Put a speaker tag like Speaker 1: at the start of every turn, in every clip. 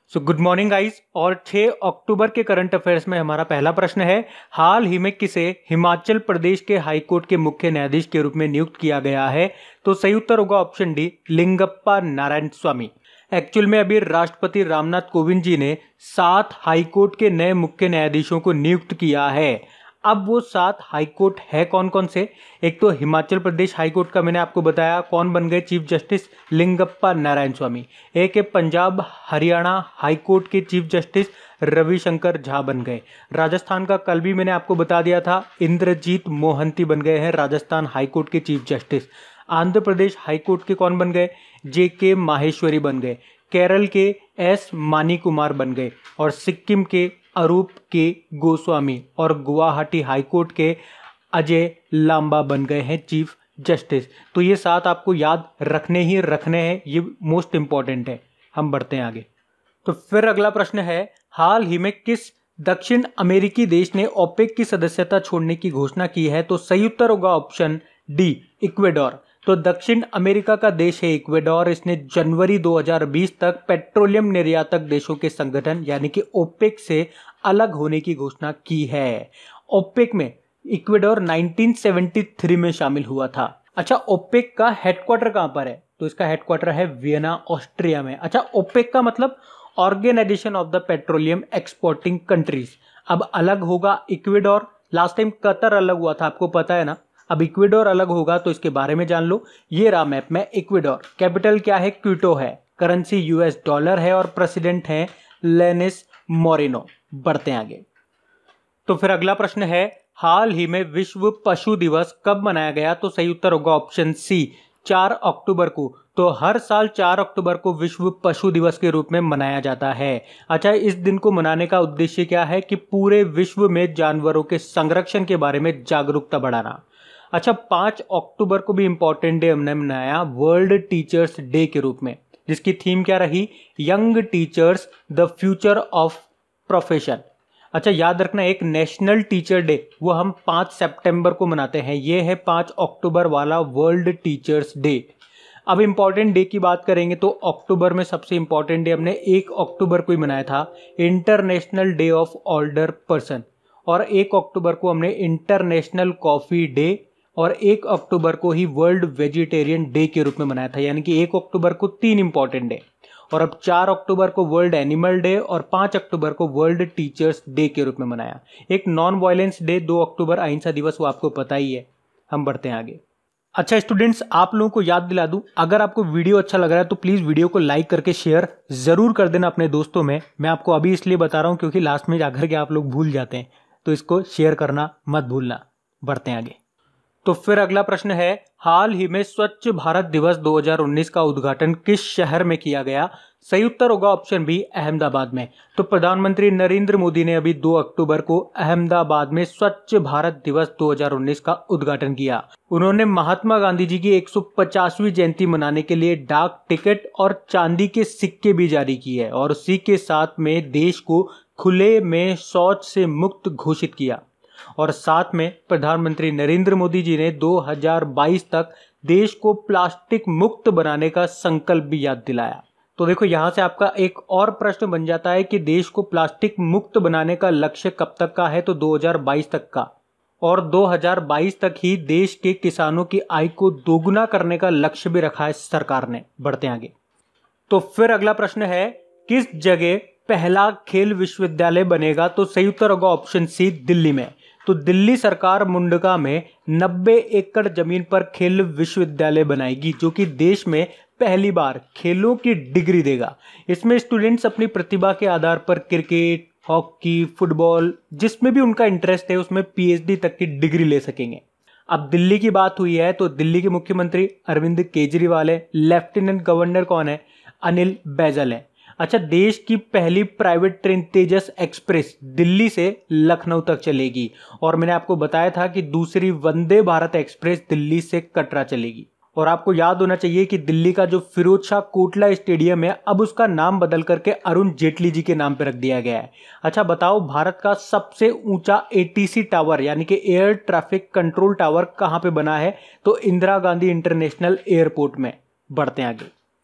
Speaker 1: So good morning guys. और 6 अक्टूबर के current affairs में हमारा पहला प्रश्न है, हाल ही में किसे हिमाचल प्रदेश के हाईकोर्ट के मुख्य न्यायाधीश के रूप में नियुक्त किया गया है? तो सही उत्तर होगा option D, Lingappa Narayana Swamy. Actual में अभी राष्ट्रपति रामनाथ कोविंद जी ने 7 हाईकोर्ट के नए मुख्य न्यायाधीशों को नियुक्त किया है। अब वो 7 हाईकोर्ट है कौन कौन से? एक तो हिमाचल प्रदेश हाईकोर्ट का मैंने आपको बताया, कौन बन गए चीफ जस्टिस? लिंगप्पा नारायण स्वामी। एक है पंजाब हरियाणा हाईकोर्ट के चीफ जस्टिस रविशंकर झा बन गए। राजस्थान का कल भी मैंने आपको बता दिया था, इंद्रजीत मोहंती बन गए हैं राजस्थान हाईकोर्ट के chief justice. Andhra Pradesh high court के कौन बन गए? JK माहेश्वरी बन गए। केरल के S मानी कुमार बन गए और सिक्किम के अरूप के गोस्वामी और गुवाहाटी हाईकोर्ट के अजय लांबा बन गए हैं चीफ जस्टिस। तो ये 7 आपको याद रखने हैं, ये मोस्ट इंपॉर्टेंट है। हम बढ़ते हैं आगे। तो फिर अगला प्रश्न है, हाल ही में किस दक्षिण अमेरिकी देश ने ओपेक की सदस्यता छोड़ने की घोषणा की है? तो सही उत्तर होगा ऑप्शन डी, इक्वेडोर। तो दक्षिण अमेरिका का देश है इक्वेडोर। इसने जनवरी 2020 तक पेट्रोलियम निर्यातक देशों के संगठन यानी कि ओपेक से अलग होने की घोषणा की है। ओपेक में इक्वेडोर 1973 में शामिल हुआ था। अच्छा, ओपेक का हेडक्वार्टर कहां पर है? तो इसका हेडक्वार्टर है वियना, ऑस्ट्रिया में। अच्छा, ओपेक का मतलब organisation of the petroleum exporting countries. अब अलग होगा इक्वेडोर। लास्ट टाइम कतर अलग हुआ था, आपको पता है ना। अब इक्वेडोर अलग होगा तो इसके बारे में जान लो। ये रहा मैप में इक्वेडोर। कैपिटल क्या है? क्विटो है। करेंसी US डॉलर है और प्रेसिडेंट है लेनिस मोरिनो। बढ़ते हैं आगे। तो फिर अगला प्रश्न है, हाल ही में विश्व पशु दिवस कब मनाया गया? तो सही उत्तर होगा ऑप्शन सी, 4 अक्टूबर को। तो हर साल 4 अक्टूबर को विश्व पशु दिवस के रूप में मनाया जाता है। अच्छा, इस दिन को मनाने का उद्देश्य क्या है? कि पूरे विश्व में जानवरों के संरक्षण के बारे में जागरूकता बढ़ाना। अच्छा, 5 अक्टूबर को भी इंपॉर्टेंट डे हमने मनाया वर्ल्ड टीचर्स डे के रूप में, जिसकी थीम क्या रही? Young teachers the future of profession. अच्छा, याद रखना, एक नेशनल टीचर डे वो हम 5 सितंबर को मनाते हैं। ये है 5 अक्टूबर वाला वर्ल्ड टीचर्स डे। अब इंपॉर्टेंट डे की बात करेंगे तो अक्टूबर में सबसे इंपॉर्टेंट डे हमने 1 अक्टूबर को ही मनाया था, international day of older person. और 1 अक्टूबर को हमने इंटरनेशनल कॉफी डे और 1 अक्टूबर को ही वर्ल्ड वेजिटेरियन डे के रूप में मनाया था। यानी कि 1 अक्टूबर को 3 इंपॉर्टेंट डे। और अब 4 अक्टूबर को वर्ल्ड एनिमल डे और 5 अक्टूबर को वर्ल्ड टीचर्स डे के रूप में मनाया। एक नॉन वायलेंस डे 2 अक्टूबर अहिंसा दिवस, वो आपको पता ही है। हम बढ़ते हैं आगे। अच्छा स्टूडेंट्स, आप लोगों को याद दिला दूं, अगर आपको वीडियो अच्छा लग रहा है तो प्लीज वीडियो को लाइक करके शेयर जरूर कर देना अपने दोस्तों में। मैं आपको अभी इसलिए बता रहा हूं क्योंकि लास्ट में जाकर के आप लोग भूल जाते हैं, तो इसको शेयर करना मत भूलना। बढ़ते हैं आगे। तो फिर अगला प्रश्न है, हाल ही में स्वच्छ भारत दिवस 2019 का उद्घाटन किस शहर में किया गया? सही उत्तर होगा ऑप्शन बी, अहमदाबाद में। तो प्रधानमंत्री नरेंद्र मोदी ने अभी 2 अक्टूबर को अहमदाबाद में स्वच्छ भारत दिवस 2019 का उद्घाटन किया। उन्होंने महात्मा गांधी जी की 150वीं जयंती मनाने के लिए डाक टिकट और चांदी के सिक्के भी जारी किए है और उसी के साथ में देश को खुले में शौच से मुक्त घोषित किया। और साथ में प्रधानमंत्री नरेंद्र मोदी जी ने 2022 तक देश को प्लास्टिक मुक्त बनाने का संकल्प भी याद दिलाया। तो देखो, यहां से आपका एक और प्रश्न बन जाता है कि देश को प्लास्टिक मुक्त बनाने का लक्ष्य कब तक का है? तो 2022 तक का। और 2022 तक ही देश के किसानों की आय को दोगुना करने का लक्ष्य भी रखा है सरकार ने। बढ़ते हैं आगे। तो फिर अगला प्रश्न है, किस जगह पहला खेल विश्वविद्यालय बनेगा? तो सही उत्तर होगा ऑप्शन सी, दिल्ली में। तो दिल्ली सरकार मुंडका में 90 एकड़ जमीन पर खेल विश्वविद्यालय बनाएगी, जो कि देश में पहली बार खेलों की डिग्री देगा। इसमें स्टूडेंट्स अपनी प्रतिभा के आधार पर क्रिकेट, हॉकी, फुटबॉल, जिसमें भी उनका इंटरेस्ट है उसमें PhD तक की डिग्री ले सकेंगे। अब दिल्ली की बात हुई है तो दिल्ली के मुख्यमंत्री अरविंद केजरीवाल है। लेफ्टिनेंट गवर्नर कौन है? अनिल बैजल है। अच्छा, देश की पहली private train Tejas express Delhi से लखनऊ तक चलेगी। और मैंने आपको बताया था कि दूसरी वंदे भारत एक्सप्रेस दिल्ली से कटरा चलेगी। और आपको याद होना चाहिए कि दिल्ली का जो फिरोज शाह कोटला स्टेडियम है, अब उसका नाम बदल करके अरुण जेटली जी के नाम पर रख दिया गया है। अच्छा बताओ, भारत का सबसे ऊंचा ATC टावर यानी कि एयर ट्रैफिक कंट्रोल टावर कहां पे बना है? तो इंदिरा गांधी इंटरनेशनल एयरपोर्ट में। बढ़ते हैं आगे।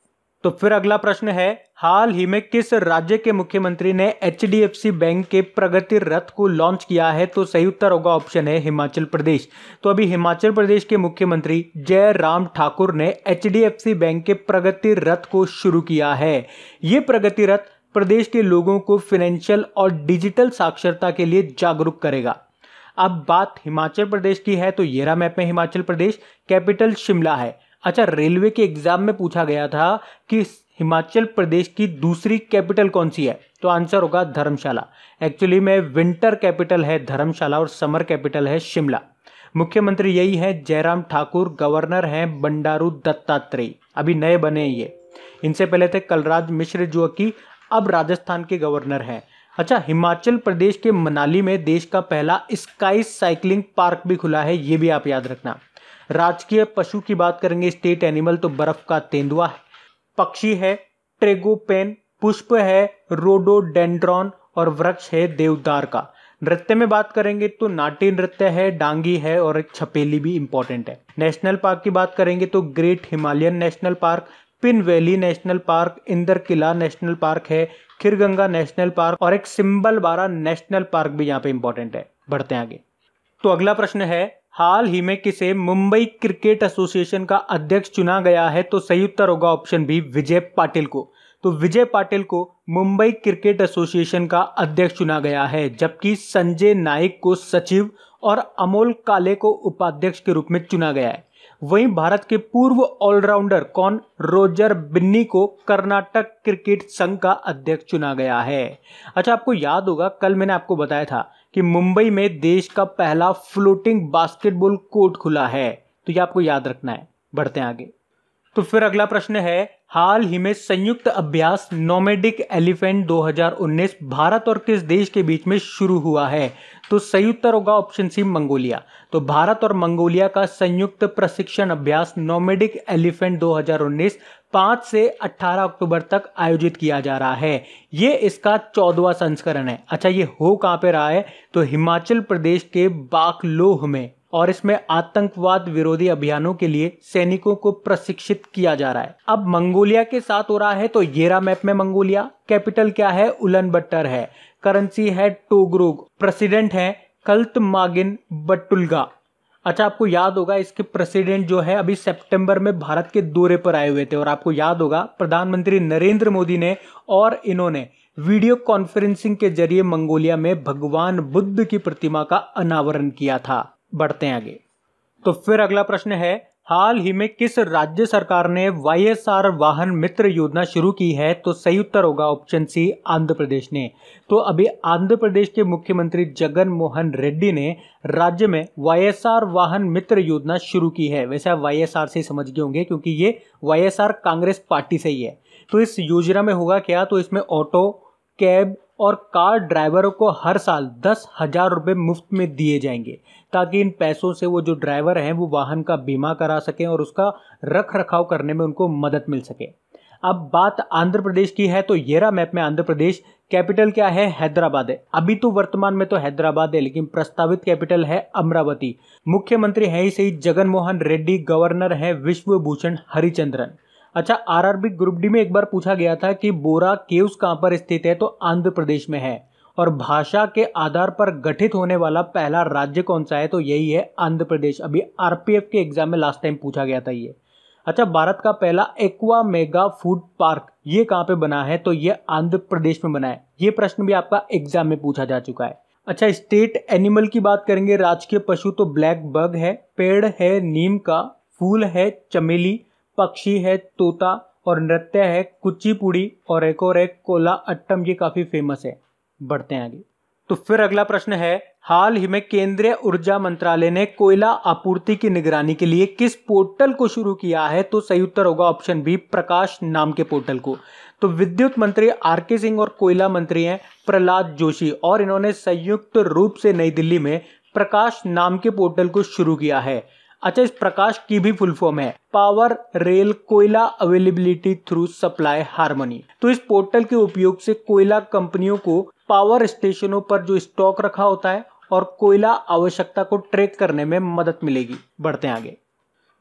Speaker 1: तो फिर अगला प्रश्न है, हाल ही में किस राज्य के मुख्यमंत्री ने HDFC बैंक के प्रगति रथ को लॉन्च किया है? तो सही उत्तर होगा ऑप्शन है हिमाचल प्रदेश। तो अभी हिमाचल प्रदेश के मुख्यमंत्री जयराम ठाकुर ने HDFC बैंक के प्रगति रथ को शुरू किया है। ये प्रगति रथ प्रदेश के लोगों को फाइनेंशियल और डिजिटल साक्षरता के लिए जागरूक करेगा। अब बात हिमाचल प्रदेश की है तो ये रहा मैप में हिमाचल प्रदेश, कैपिटल शिमला है। अच्छा, रेलवे के एग्जाम में पूछा गया था कि हिमाचल प्रदेश की दूसरी कैपिटल कौन सी है? तो आंसर होगा धर्मशाला। एक्चुअली में विंटर कैपिटल है धर्मशाला और समर कैपिटल है शिमला। मुख्यमंत्री यही है जयराम ठाकुर, गवर्नर हैं बंडारू दत्तात्रेय, अभी नए बने ये। इनसे पहले थे कलराज मिश्र जो कि अब राजस्थान के गवर्नर हैं। अच्छा, हिमाचल प्रदेश के मनाली में देश का पहला स्काई साइकिलिंग पार्क भी खुला है, ये भी आप याद रखना। राजकीय पशु की बात करेंगे, स्टेट एनिमल तो बर्फ का तेंदुआ है। पक्षी है ट्रेगोपेन, पुष्प है रोडोडेंड्रॉन और वृक्ष है देवदार का। नृत्य में बात करेंगे तो नाट्य नृत्य है, डांगी है और एक छपेली भी इंपॉर्टेंट है। नेशनल पार्क की बात करेंगे तो great Himalayan national park, Pin valley national park, Inder Kila national park है, खीरगंगा नेशनल पार्क और एक सिंबलबारा नेशनल पार्क भी यहाँ पे इंपॉर्टेंट है। बढ़ते हैं आगे। तो अगला प्रश्न है, हाल ही में किसे मुंबई क्रिकेट एसोसिएशन का अध्यक्ष चुना गया है? तो सही उत्तर होगा ऑप्शन बी, विजय पाटिल को। तो विजय पाटिल को मुंबई क्रिकेट एसोसिएशन का अध्यक्ष चुना गया है, जबकि संजय नाइक को सचिव और अमोल काले को उपाध्यक्ष के रूप में चुना गया है। वहीं भारत के पूर्व ऑलराउंडर कौन रोजर बिन्नी को कर्नाटक क्रिकेट संघ का अध्यक्ष चुना गया है। अच्छा, आपको याद होगा कल मैंने आपको बताया था कि मुंबई में देश का पहला फ्लोटिंग बास्केटबॉल कोर्ट खुला है, तो ये आपको याद रखना है। बढ़ते हैं आगे। तो फिर अगला प्रश्न है, हाल ही में संयुक्त अभ्यास नोमैडिक एलिफेंट 2019 भारत और किस देश के बीच में शुरू हुआ है? तो सही उत्तर होगा ऑप्शन सी, मंगोलिया। तो भारत और मंगोलिया का संयुक्त प्रशिक्षण अभ्यास नोमैडिक एलिफेंट 2019 5 से 18 अक्टूबर तक आयोजित किया जा रहा है। ये इसका 14वां संस्करण है। अच्छा, ये हो कहां पे रहा है? तो हिमाचल प्रदेश के बाकलोह में, और इसमें आतंकवाद विरोधी अभियानों के लिए सैनिकों को प्रशिक्षित किया जा रहा है। अब मंगोलिया के साथ हो रहा है तो ये रहा मैप में मंगोलिया। कैपिटल क्या है? उलानबटर है। करेंसी है टोगरोग। प्रेसिडेंट है खल्तमागिन बटुल्गा। अच्छा, आपको याद होगा इसके प्रेसिडेंट जो है अभी सितंबर में भारत के दौरे पर आए हुए थे, और आपको याद होगा प्रधानमंत्री नरेंद्र मोदी ने और इन्होंने वीडियो कॉन्फ्रेंसिंग के जरिए मंगोलिया में भगवान बुद्ध की प्रतिमा का अनावरण किया था। बढ़ते हैं आगे। तो फिर अगला प्रश्न है, हाल ही में किस राज्य सरकार ने YSR वाहन मित्र योजना शुरू की है? तो सही उत्तर होगा ऑप्शन सी, आंध्र प्रदेश ने। तो अभी आंध्र प्रदेश के मुख्यमंत्री जगन मोहन रेड्डी ने राज्य में YSR वाहन मित्र योजना शुरू की है। वैसे आप YSR से समझ गए होंगे क्योंकि ये YSR कांग्रेस पार्टी से ही है। तो इस योजना में होगा क्या? तो इसमें ऑटो, कैब और कार ड्राइवरों को हर साल 10,000 रुपये मुफ्त में दिए जाएंगे, ताकि इन पैसों से वो जो ड्राइवर हैं वो वाहन का बीमा करा सकें और उसका रख रखाव करने में उनको मदद मिल सके। अब बात आंध्र प्रदेश की है तो ये रहा मैप में आंध्र प्रदेश। कैपिटल क्या है? हैदराबाद है। अभी तो वर्तमान में तो हैदराबाद है, लेकिन प्रस्तावित कैपिटल है अमरावती। मुख्यमंत्री है ही सही जगन मोहन रेड्डी, गवर्नर है विश्वभूषण हरिचंद्रन। अच्छा, आरआरबी ग्रुप डी में एक बार पूछा गया था कि बोरा केव्स कहां पर स्थित है? तो आंध्र प्रदेश में है। और भाषा के आधार पर गठित होने वाला पहला राज्य कौन सा है? तो यही है आंध्र प्रदेश। अभी आरपीएफ के एग्जाम में लास्ट टाइम पूछा गया था ये। अच्छा, भारत का पहला एक्वा मेगा फूड पार्क ये कहां पे बना है? तो ये आंध्र प्रदेश में बना है। ये प्रश्न भी आपका एग्जाम में पूछा जा चुका है। अच्छा, स्टेट एनिमल की बात करेंगे, राजकीय पशु तो ब्लैक बग है, पेड़ है नीम का, फूल है चमेली, पक्षी है तोता और नृत्य है कुचिपुड़ी और एक और एक कोला अट्टम, ये काफी फेमस है। बढ़ते हैं आगे। तो फिर अगला प्रश्न है, हाल ही में केंद्रीय ऊर्जा मंत्रालय ने कोयला आपूर्ति की निगरानी के लिए किस पोर्टल को शुरू किया है? तो सही उत्तर होगा ऑप्शन बी, प्रकाश नाम के पोर्टल को। तो विद्युत मंत्री आरके सिंह और कोयला मंत्री हैं प्रहलाद जोशी, और इन्होंने संयुक्त रूप से नई दिल्ली में प्रकाश नाम के पोर्टल को शुरू किया है। अच्छा, इस प्रकाश की भी फुल फॉर्म है power rail Koyla availability through supply harmony. तो इस पोर्टल के उपयोग से कोयला कंपनियों को पावर स्टेशनों पर जो स्टॉक रखा होता है और कोयला आवश्यकता को ट्रैक करने में मदद मिलेगी। बढ़ते हैं आगे।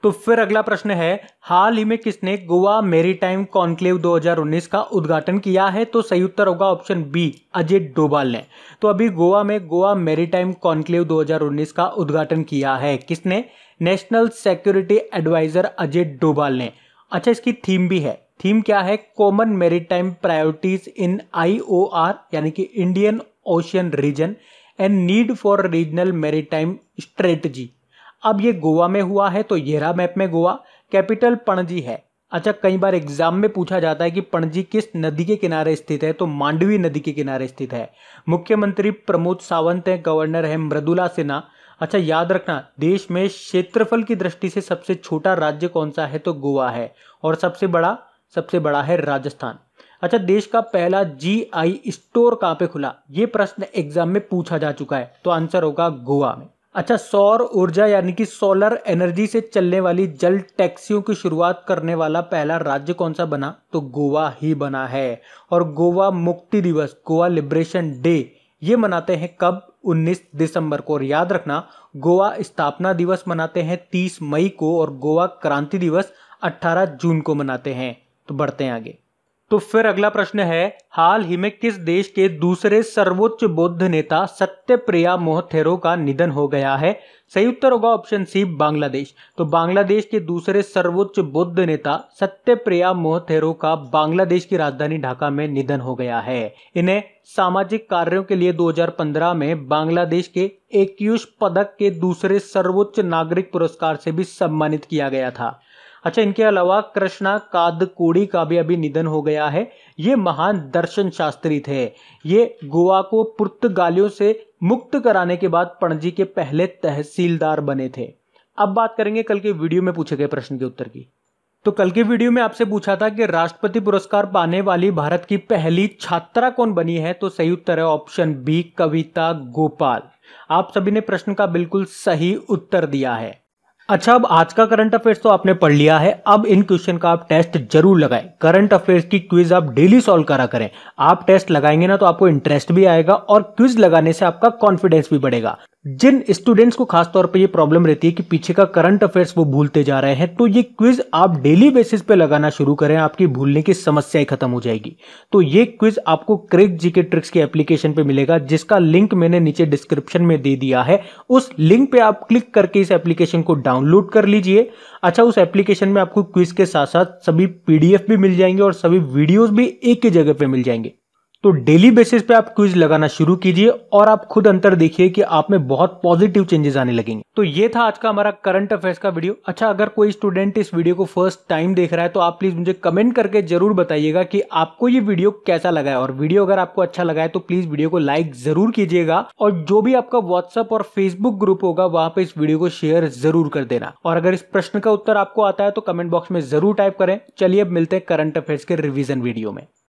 Speaker 1: तो फिर अगला प्रश्न है, हाल ही में किसने गोवा मैरीटाइम कॉन्क्लेव 2019 का उद्घाटन किया है? तो सही उत्तर होगा ऑप्शन बी, अजय डोभाल ने। तो अभी गोवा में गोवा मैरीटाइम कॉन्क्लेव 2019 का उद्घाटन किया है। किसने? National security adviser Ajay Doval ने। अच्छा, इसकी थीम भी है। थीम क्या है? Common maritime priorities in IOR यानी कि Indian ocean region and need for regional maritime strategy. अब ये गोवा में हुआ है, तो ये रहा मैप में गोवा। कैपिटल पणजी है। अच्छा, कई बार एग्जाम में पूछा जाता है कि पणजी किस नदी के किनारे स्थित है, तो मांडवी नदी के किनारे स्थित है। मुख्यमंत्री प्रमोद सावंत है, गवर्नर है मृदुला सिन्हा। अच्छा, याद रखना, देश में क्षेत्रफल की दृष्टि से सबसे छोटा राज्य कौन सा है? तो गोवा है। और सबसे बड़ा है राजस्थान। अच्छा, देश का पहला GI स्टोर कहां पे खुला? ये प्रश्न एग्जाम में पूछा जा चुका है, तो आंसर होगा गोवा में। अच्छा, सौर ऊर्जा यानी कि सोलर एनर्जी से चलने वाली जल टैक्सियों की शुरुआत करने वाला पहला राज्य कौन सा बना? तो गोवा ही बना है। और गोवा मुक्ति दिवस, गोवा लिबरेशन डे, ये मनाते हैं कब? 19 दिसंबर को। और याद रखना, गोवा स्थापना दिवस मनाते हैं 30 मई को और गोवा क्रांति दिवस 18 जून को मनाते हैं। तो बढ़ते हैं आगे। तो फिर अगला प्रश्न है, हाल ही में किस देश के दूसरे सर्वोच्च बौद्ध नेता सत्यप्रिया मोहथेरो का निधन हो गया है? सही उत्तर होगा ऑप्शन सी, बांग्लादेश। तो बांग्लादेश के दूसरे सर्वोच्च बौद्ध नेता सत्यप्रिया मोहथेरो का बांग्लादेश की राजधानी ढाका में निधन हो गया है। इन्हें सामाजिक कार्यों के लिए 2015 में बांग्लादेश के एक्यूश पदक के दूसरे सर्वोच्च नागरिक पुरस्कार से भी सम्मानित किया गया था। अच्छा, इनके अलावा कृष्णा कादकोड़ी का भी अभी निधन हो गया है। ये महान दर्शन शास्त्री थे। ये गोवा को पुर्तगालियों से मुक्त कराने के बाद पणजी के पहले तहसीलदार बने थे। अब बात करेंगे कल के वीडियो में पूछे गए प्रश्न के उत्तर की। तो कल के वीडियो में आपसे पूछा था कि राष्ट्रपति पुरस्कार पाने वाली भारत की पहली छात्रा कौन बनी है? तो सही उत्तर है ऑप्शन बी, कविता गोपाल। आप सभी ने प्रश्न का बिल्कुल सही उत्तर दिया है। अच्छा, अब आज का करंट अफेयर्स तो आपने पढ़ लिया है। अब इन क्वेश्चन का आप टेस्ट जरूर लगाएं। करंट अफेयर्स की क्विज आप डेली सॉल्व करा करें। आप टेस्ट लगाएंगे ना, तो आपको इंटरेस्ट भी आएगा और क्विज लगाने से आपका कॉन्फिडेंस भी बढ़ेगा। जिन स्टूडेंट्स को खासतौर पे ये प्रॉब्लम रहती है कि पीछे का करंट अफेयर्स वो भूलते जा रहे हैं, तो ये क्विज आप डेली बेसिस पे लगाना शुरू करें, आपकी भूलने की समस्याएं खत्म हो जाएगी। तो ये क्विज आपको क्रेक जीके ट्रिक्स के एप्लीकेशन पे मिलेगा, जिसका लिंक मैंने नीचे डिस्क्रिप्शन में दे दिया है। उस लिंक पे आप क्लिक करके इस एप्लीकेशन को डाउनलोड कर लीजिए। अच्छा, उस एप्लीकेशन में आपको क्विज के साथ साथ सभी PDF भी मिल जाएंगे और सभी वीडियोस भी एक ही जगह पे मिल जाएंगे। तो डेली बेसिस पे आप क्विज लगाना शुरू कीजिए और आप खुद अंतर देखिए कि आप में बहुत पॉजिटिव चेंजेस आने लगेंगे। तो ये था आज का हमारा करंट अफेयर्स का वीडियो। अच्छा, अगर कोई स्टूडेंट इस वीडियो को फर्स्ट टाइम देख रहा है, तो आप प्लीज मुझे कमेंट करके जरूर बताइएगा कि आपको ये वीडियो कैसा लगा है। और वीडियो अगर आपको अच्छा लगा है तो प्लीज वीडियो को लाइक जरूर कीजिएगा और जो भी आपका व्हाट्सएप और फेसबुक ग्रुप होगा वहां पे इस वीडियो को शेयर जरूर कर देना। और अगर इस प्रश्न का उत्तर आपको आता है तो कमेंट बॉक्स में जरूर टाइप करें। चलिए अब मिलते हैं करंट अफेयर्स के रिवीजन वीडियो में।